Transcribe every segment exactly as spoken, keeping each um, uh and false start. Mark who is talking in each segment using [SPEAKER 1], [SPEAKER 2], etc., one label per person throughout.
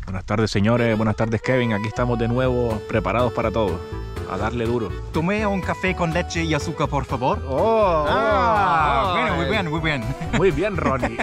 [SPEAKER 1] Buenas tardes, señores. Buenas tardes, Kevin. Aquí estamos de nuevo, preparados para todo. A darle duro.
[SPEAKER 2] Tomé un café con leche y azúcar, por favor.
[SPEAKER 1] Oh,
[SPEAKER 2] ah,
[SPEAKER 1] oh,
[SPEAKER 2] bueno, muy bien, muy bien.
[SPEAKER 1] Muy bien, Ronny.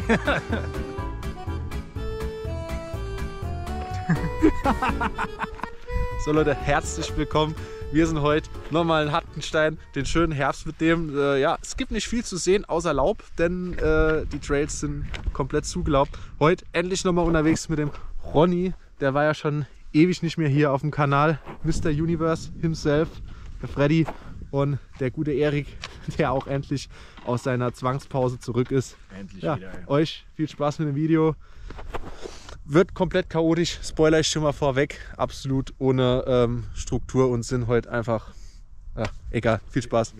[SPEAKER 3] So Leute, herzlich willkommen. Wir sind heute nochmal in Hartenstein, den schönen Herbst mit dem, äh, ja, es gibt nicht viel zu sehen außer Laub, denn äh, die Trails sind komplett zugelaubt. Heute endlich nochmal unterwegs mit dem Ronny, der war ja schon ewig nicht mehr hier auf dem Kanal. Mister Universe himself, der Freddy und der gute Erik, der auch endlich aus seiner Zwangspause zurück ist.
[SPEAKER 1] Endlich
[SPEAKER 3] ja,
[SPEAKER 1] wieder. Ja.
[SPEAKER 3] Euch viel Spaß mit dem Video. Wird komplett chaotisch, spoiler ich schon mal vorweg, absolut ohne ähm, Struktur und Sinn heute einfach, ja, egal, viel Spaß.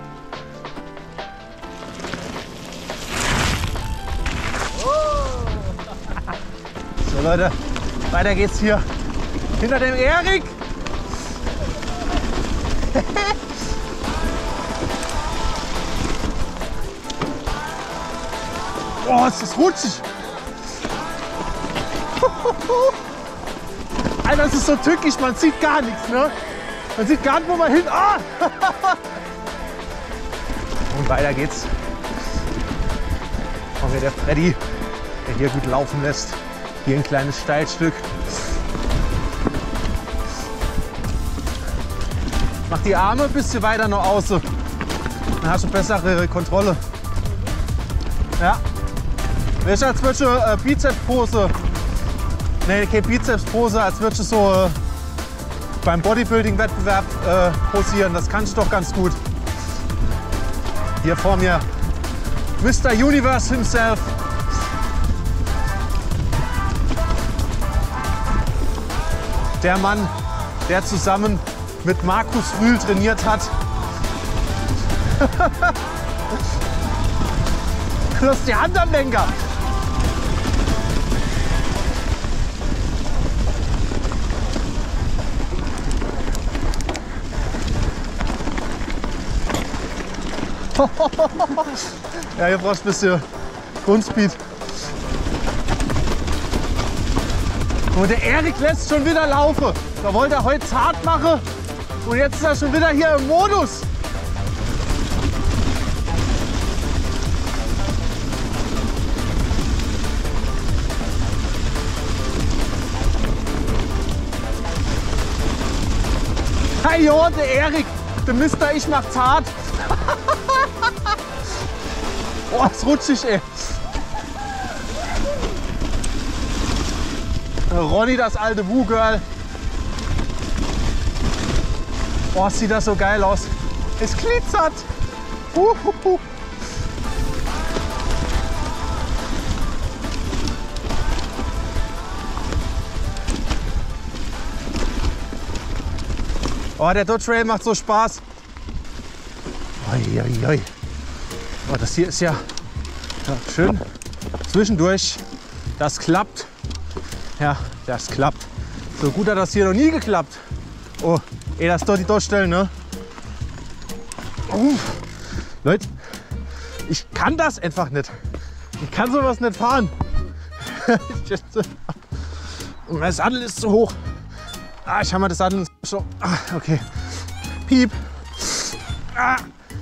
[SPEAKER 2] So Leute, weiter geht's hier hinter dem Erik. Oh, ist das rutschig. Alter, das ist so tückisch, man sieht gar nichts, ne? Man sieht gar nicht, wo man hin... Ah! Und weiter geht's. Kommt hier der Freddy, der hier gut laufen lässt. Hier ein kleines Steilstück. Mach die Arme ein bisschen weiter noch aus. Dann hast du bessere Kontrolle. Ja. Weißt du, als würdest du äh, Bizeps-Pose. Ne, keine Bizeps-Pose, als würdest du so äh, beim Bodybuilding-Wettbewerb äh, posieren. Das kannst du doch ganz gut. Hier vor mir Mister Universe himself. Der Mann, der zusammen mit Markus Rühl trainiert hat. Du hast die Hand am Lenker. Ja, hier brauchst du ein bisschen Grundspeed. Und der Erik lässt schon wieder laufen. Da wollte er heute zart machen und jetzt ist er schon wieder hier im Modus. Hey jo, der Erik, der Mister Ich mach zart. Oh, ist rutschig, ey. Ronny, das alte Wu-Girl. Oh, sieht das so geil aus. Es glitzert. Uhuhu. Oh, der Dodge Trail macht so Spaß. Oi, oi, oi. Oh, das hier ist ja, ja schön zwischendurch. Das klappt. Ja, das klappt. So gut hat das hier noch nie geklappt. Oh, ey, das ist doch die Durchstellen, ne? Oh, Leute, ich kann das einfach nicht. Ich kann sowas nicht fahren. Und mein Sattel ist zu hoch. Ah, ich habe mal das Sattel so. Ah, okay. Piep. Ah.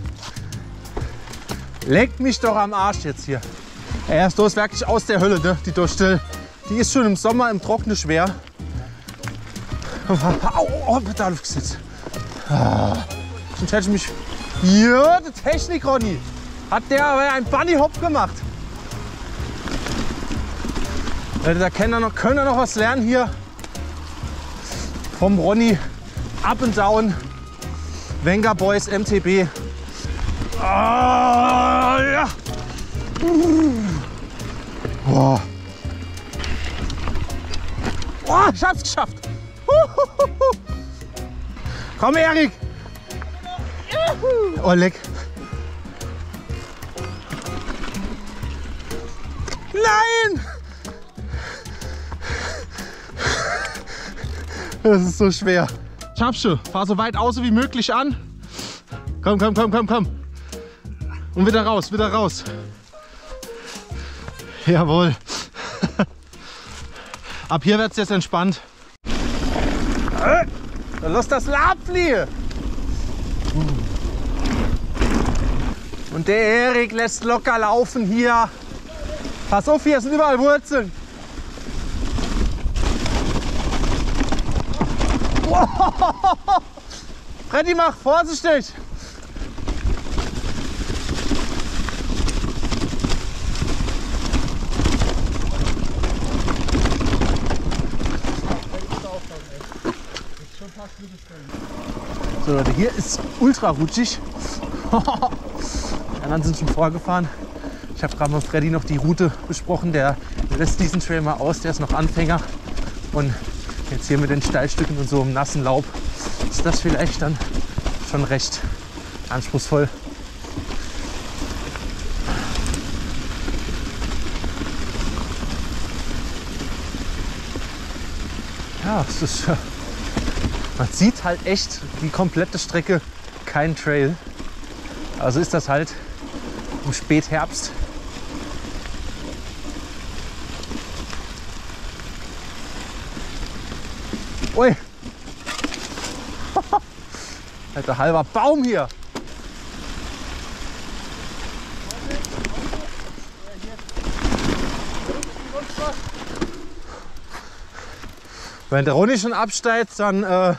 [SPEAKER 2] Leckt mich doch am Arsch jetzt hier. Ey, das ist wirklich aus der Hölle, ne? Die Durchstelle. Die ist schon im Sommer im Trocknen schwer. Au, oh, Pedal aufgesetzt. Ah. Sonst hätte ich mich. Ja, die Technik, Ronny. Hat der aber einen Bunny Hop gemacht. Da können wir noch, können wir noch was lernen hier. Vom Ronny. Up and Down. Venga Boys M T B. Ah, ja. Oh. Oh, ich hab's geschafft. Komm, Erik. Oh, leck. Nein! Das ist so schwer. Schaffst du. Fahr so weit außen wie möglich an. Komm, komm, komm, komm, komm. Und wieder raus, wieder raus. Jawohl. Ab hier wird es jetzt entspannt. Äh, lass das Lab fliehen! Und der Erik lässt locker laufen hier. Pass auf, hier sind überall Wurzeln. Freddy, mach vorsichtig! So Leute, hier ist ultra rutschig. Die anderen sind schon vorgefahren. Ich habe gerade mit Freddy noch die Route besprochen. Der lässt diesen Trail mal aus, der ist noch Anfänger. Und jetzt hier mit den Steilstücken und so im nassen Laub ist das vielleicht dann schon recht anspruchsvoll. Ja, es ist, man sieht halt echt die komplette Strecke, kein Trail. Also ist das halt im Spätherbst. Ui! Alter, halber Baum hier! Wenn der Ronny schon absteigt, dann äh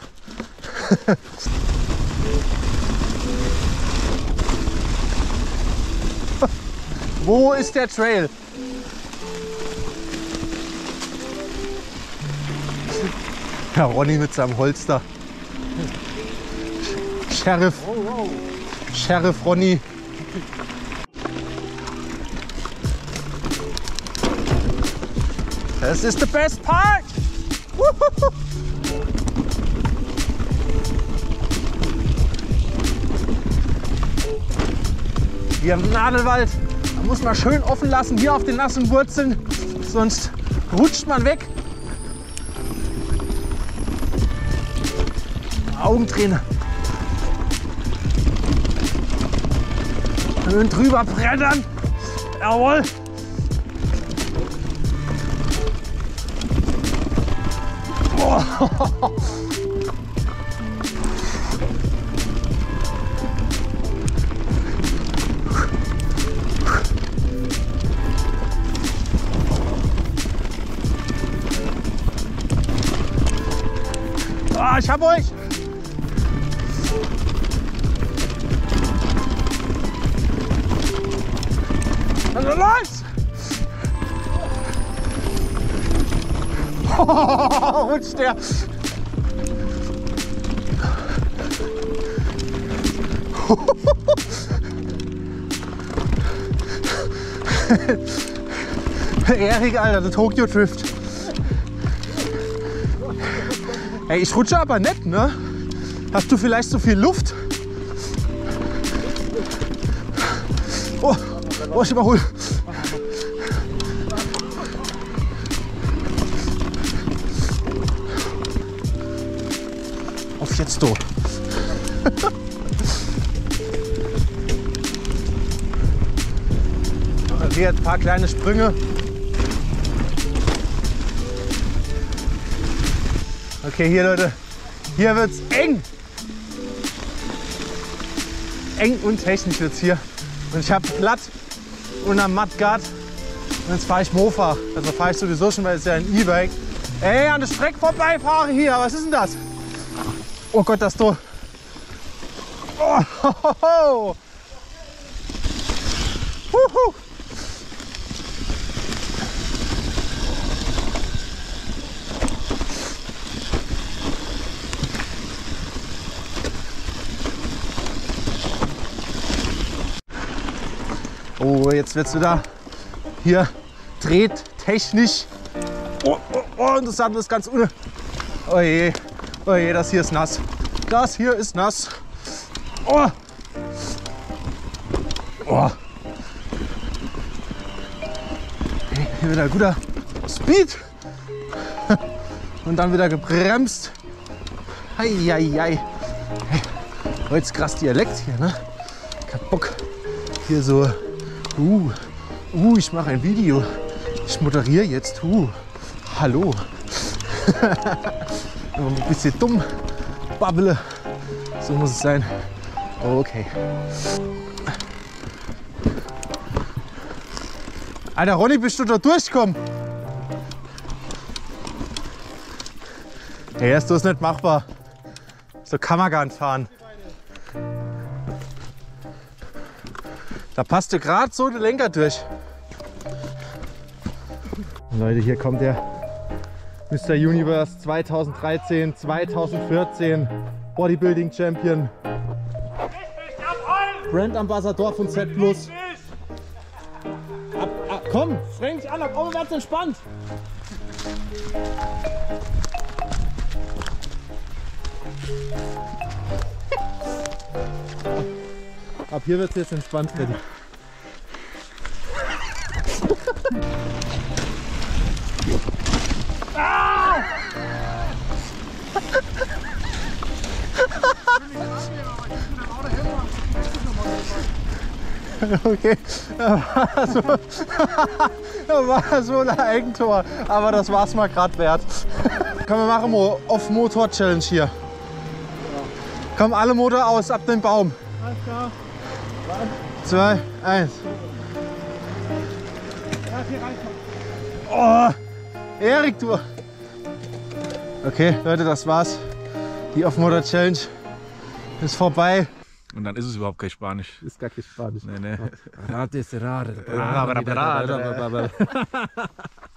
[SPEAKER 2] wo ist der Trail? Ja, Ronny mit seinem Holster. Sheriff. Sheriff Ronny. Das ist the best part. Woohoo. Hier im Nadelwald, da muss man schön offen lassen, hier auf den nassen Wurzeln, sonst rutscht man weg. Augenträne. Schön drüber brettern. Jawohl. Oh. Ah, ich hab euch! Also los! Oh, rutscht der! Erik, Alter, der Tokyo Drift. Ey, ich rutsche aber nicht, ne? Hast du vielleicht so viel Luft? Oh, oh, ich überhole. Auf jetzt du. Hier ein paar kleine Sprünge. Okay, hier Leute, hier wird's eng. Eng und technisch wird's hier. Und ich habe glatt und am Mudguard. Und jetzt fahre ich Mofa. Also fahre ich sowieso schon, weil es ja ein E-Bike. Ey, an der Strecke vorbeifahre hier. Was ist denn das? Oh Gott, das du. Oh, ho, ho, ho. Huhu. Oh, jetzt wird's wieder hier dreht technisch. Oh, oh, oh, und das andere ist ganz ohne. Oh je, oh je, das hier ist nass. Das hier ist nass. Oh. Oh. Hey, hier wieder guter Speed. Und dann wieder gebremst. Hei, hei, hei. Hey, heute ist krass Dialekt hier, ne? Ich hab Bock hier so. Uh, uh, ich mache ein Video. Ich moderiere jetzt. Uh, Hallo. Ein bisschen dumm. Babble. So muss es sein. Okay. Alter Ronny, bist du da durchgekommen? Hey, ist das nicht machbar. So kann man gar nicht fahren. Da passt du gerade so den Lenker durch. Leute, hier kommt der Mister Universe zweitausenddreizehn, zweitausendvierzehn Bodybuilding Champion. Brand Ambassador von Z Plus. Ab, ab, komm, streng dich an, ab oben ganz entspannt. Ab hier wird es jetzt entspannt, Freddy. Ah! Okay, da war so, da war so ein Eigentor, aber das war es mal gerade wert. Komm, wir machen mal Off-Motor-Challenge hier. Komm, alle Motor aus, ab dem Baum. Alles klar. Zwei, eins. Oh, Erik, du. Okay, Leute, das war's. Die Off-Motor-Challenge ist vorbei.
[SPEAKER 1] Und dann ist es überhaupt kein Spanisch.
[SPEAKER 2] Ist gar kein Spanisch.
[SPEAKER 1] Nee, nee.
[SPEAKER 2] Rate, rate.